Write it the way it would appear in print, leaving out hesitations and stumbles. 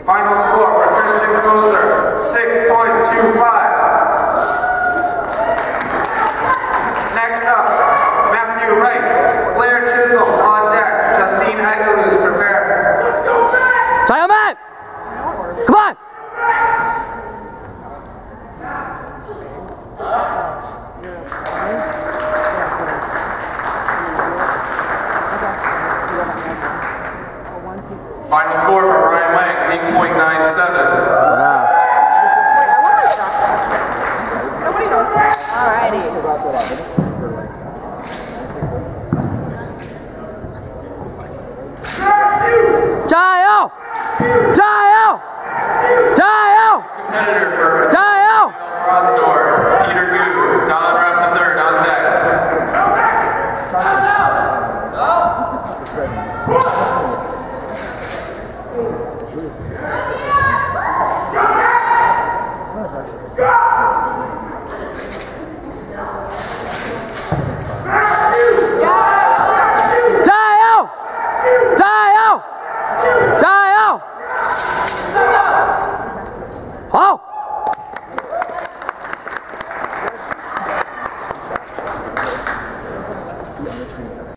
Final score for Christian Koser, 6.25. Next up, Matthew Wright, Blair Chisholm on deck, Justine Aguiluz prepare. Let's go, Matt! Time, Matt! Come on! Final score for Ryan Lang, 8.97. Wow. Nobody knows that. Alrighty. Jayo! Jayo! Jayo! Competitor for Jayo! Broadsword, Peter Gu, Don Rapp III on deck.